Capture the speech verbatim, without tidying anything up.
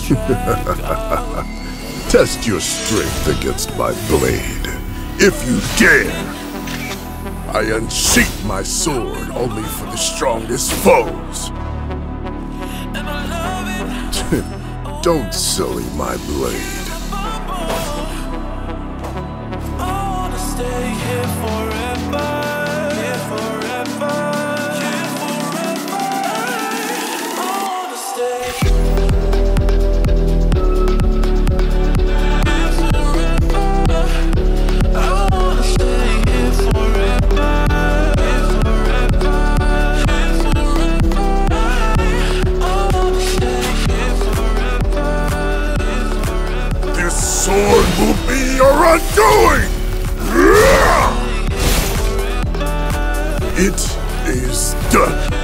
Test your strength against my blade. If you dare, I unsheath my sword only for the strongest foes. Don't sully my blade. Sword will be your undoing! It is done.